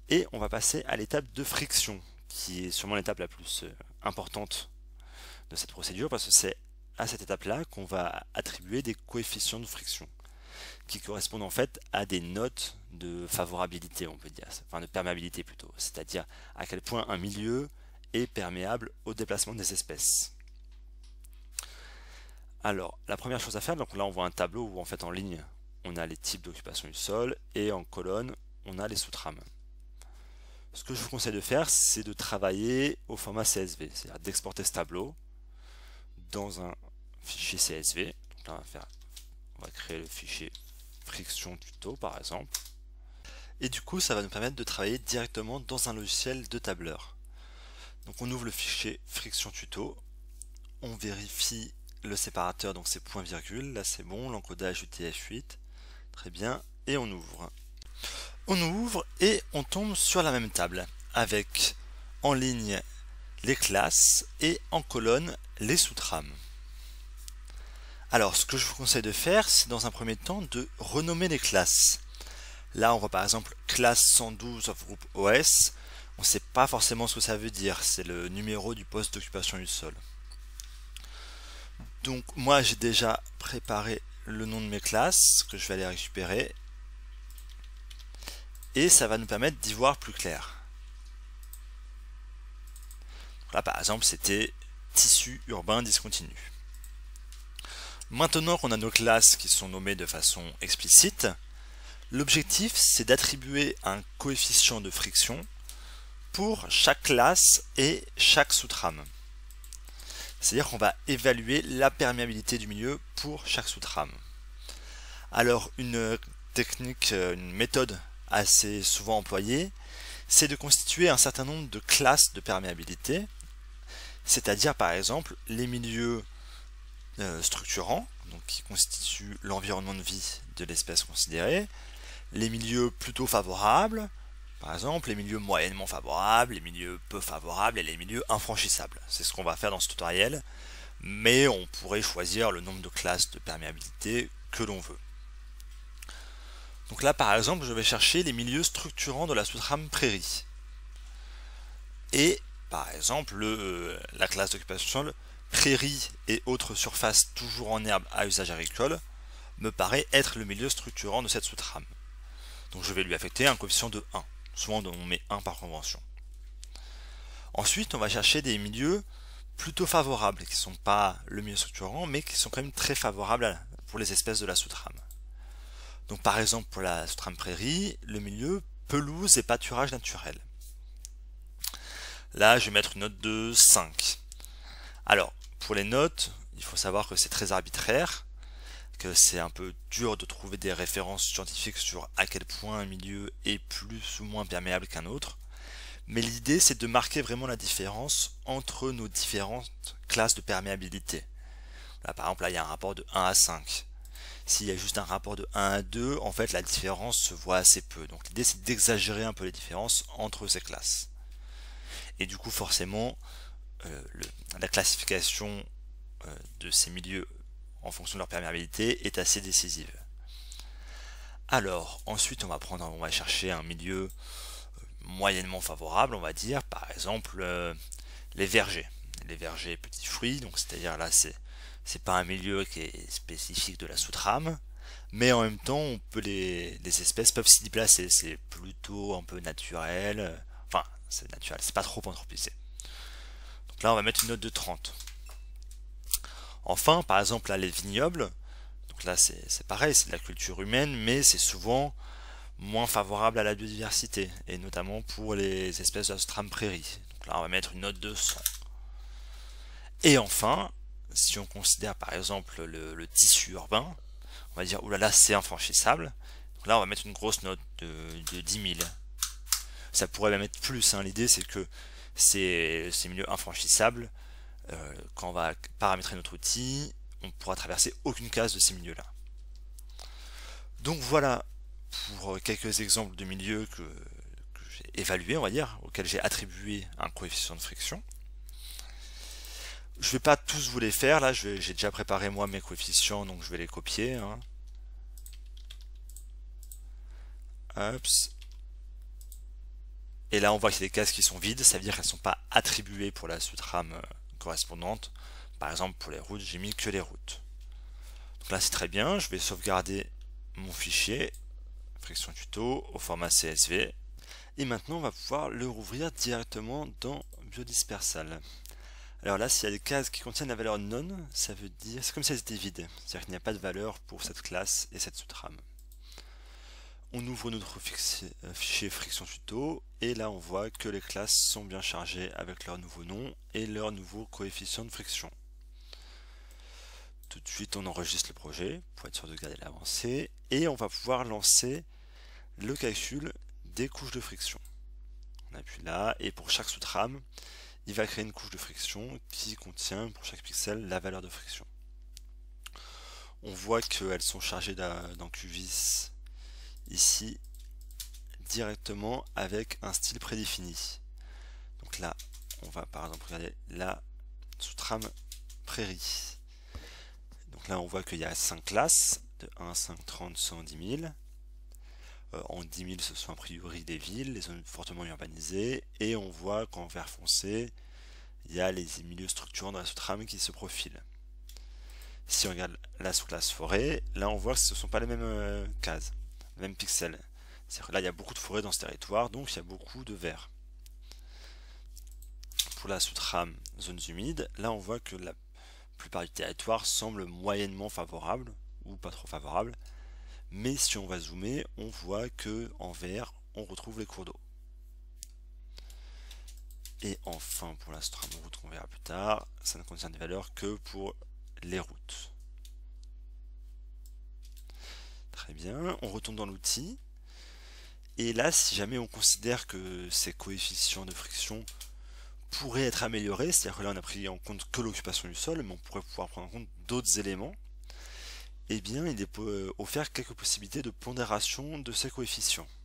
Et on va passer à l'étape de friction, qui est sûrement l'étape la plus importante de cette procédure, parce que c'est à cette étape-là qu'on va attribuer des coefficients de friction, qui correspondent en fait à des notes de favorabilité, on peut dire, enfin de perméabilité plutôt, c'est-à-dire à quel point un milieu est perméable au déplacement des espèces. Alors, la première chose à faire, donc là on voit un tableau où en fait en ligne on a les types d'occupation du sol et en colonne on a les sous-trames. Ce que je vous conseille de faire, c'est de travailler au format CSV, c'est-à-dire d'exporter ce tableau dans un fichier CSV. Donc là on va créer le fichier friction tuto par exemple. Et du coup ça va nous permettre de travailler directement dans un logiciel de tableur. Donc on ouvre le fichier friction tuto, on vérifie le séparateur, donc c'est point virgule, là c'est bon, l'encodage UTF-8, très bien, et on ouvre. On ouvre et on tombe sur la même table, avec en ligne les classes et en colonne les sous-trames. Alors ce que je vous conseille de faire, c'est dans un premier temps de renommer les classes. Là on voit par exemple classe 112 of group OS, on ne sait pas forcément ce que ça veut dire, c'est le numéro du poste d'occupation du sol. Donc moi j'ai déjà préparé le nom de mes classes que je vais aller récupérer et ça va nous permettre d'y voir plus clair. Donc là par exemple c'était tissu urbain discontinu. Maintenant qu'on a nos classes qui sont nommées de façon explicite, l'objectif c'est d'attribuer un coefficient de friction pour chaque classe et chaque sous-trame. C'est-à-dire qu'on va évaluer la perméabilité du milieu pour chaque sous-trame. Alors une technique, une méthode assez souvent employée, c'est de constituer un certain nombre de classes de perméabilité, c'est-à-dire par exemple les milieux structurants, donc qui constituent l'environnement de vie de l'espèce considérée, les milieux plutôt favorables, par exemple les milieux moyennement favorables, les milieux peu favorables et les milieux infranchissables. C'est ce qu'on va faire dans ce tutoriel, mais on pourrait choisir le nombre de classes de perméabilité que l'on veut. Donc là par exemple je vais chercher les milieux structurants de la sous-trame prairie. Et par exemple la classe d'occupation sol prairie et autres surfaces toujours en herbe à usage agricole me paraît être le milieu structurant de cette sous-trame. Donc je vais lui affecter un coefficient de 1. Souvent on met 1 par convention. Ensuite on va chercher des milieux plutôt favorables, qui ne sont pas le milieu structurant, mais qui sont quand même très favorables pour les espèces de la sous-trame. Donc par exemple pour la sous-trame prairie, le milieu pelouse et pâturage naturel. Là je vais mettre une note de 5. Alors pour les notes, il faut savoir que c'est très arbitraire, que c'est un peu dur de trouver des références scientifiques sur à quel point un milieu est plus ou moins perméable qu'un autre. Mais l'idée c'est de marquer vraiment la différence entre nos différentes classes de perméabilité. Là par exemple là il y a un rapport de 1 à 5. S'il y a juste un rapport de 1 à 2, en fait la différence se voit assez peu. Donc l'idée c'est d'exagérer un peu les différences entre ces classes. Et du coup forcément la classification de ces milieux en fonction de leur perméabilité est assez décisive. Alors ensuite on va chercher un milieu moyennement favorable, on va dire, par exemple les vergers petits fruits, donc c'est-à-dire là c'est pas un milieu qui est spécifique de la sous-trame, mais en même temps les espèces peuvent s'y déplacer, c'est plutôt un peu naturel, enfin c'est naturel, c'est pas trop anthropisé. Donc là on va mettre une note de 30. Enfin par exemple là les vignobles, donc là c'est pareil, c'est de la culture humaine, mais c'est souvent moins favorable à la biodiversité, et notamment pour les espèces de la sous-trame prairie. Donc là on va mettre une note de 100. Et enfin, si on considère par exemple le tissu urbain, on va dire oulala c'est infranchissable. Donc là on va mettre une grosse note de 10 000. Ça pourrait même être plus, hein. L'idée c'est que ces milieux infranchissables, quand on va paramétrer notre outil, on ne pourra traverser aucune case de ces milieux-là. Donc voilà pour quelques exemples de milieux que j'ai évalués, on va dire, auxquels j'ai attribué un coefficient de friction. Je ne vais pas tous vous les faire, là j'ai déjà préparé moi mes coefficients, donc je vais les copier. Hein. Hop. Et là, on voit qu'il y a des cases qui sont vides, ça veut dire qu'elles ne sont pas attribuées pour la sous-trame correspondante. Par exemple, pour les routes, j'ai mis que les routes. Donc là, c'est très bien. Je vais sauvegarder mon fichier friction tuto au format CSV. Et maintenant, on va pouvoir le rouvrir directement dans Biodispersal. Alors là, s'il y a des cases qui contiennent la valeur none, ça veut dire, c'est comme si elles étaient vides. C'est-à-dire qu'il n'y a pas de valeur pour cette classe et cette sous-trame. On ouvre notre fichier friction tuto et là on voit que les classes sont bien chargées avec leur nouveau nom et leur nouveau coefficient de friction. Tout de suite on enregistre le projet pour être sûr de garder l'avancée et on va pouvoir lancer le calcul des couches de friction. On appuie là et pour chaque sous-trame il va créer une couche de friction qui contient pour chaque pixel la valeur de friction. On voit qu'elles sont chargées dans QGIS ici directement avec un style prédéfini. Donc là, on va par exemple regarder la sous-trame prairie. Donc là, on voit qu'il y a 5 classes de 1, 5, 30, 100, 10 000. En 10 000, ce sont a priori des villes, les zones fortement urbanisées. Et on voit qu'en vert foncé, il y a les milieux structurants dans la sous-trame qui se profilent. Si on regarde la sous-classe forêt, là on voit que ce ne sont pas les mêmes cases, les mêmes pixels. Là il y a beaucoup de forêt dans ce territoire, donc il y a beaucoup de vert. Pour la sous-trame zones humides, là on voit que la plupart du territoire semble moyennement favorable, ou pas trop favorable. Mais si on va zoomer, on voit que en vert, on retrouve les cours d'eau. Et enfin pour la sous-trame route qu'on verra plus tard, ça ne contient des valeurs que pour les routes. Très bien, on retourne dans l'outil. Et là, si jamais on considère que ces coefficients de friction pourraient être améliorés, c'est-à-dire que là on a pris en compte que l'occupation du sol, mais on pourrait pouvoir prendre en compte d'autres éléments, eh bien il est offert quelques possibilités de pondération de ces coefficients.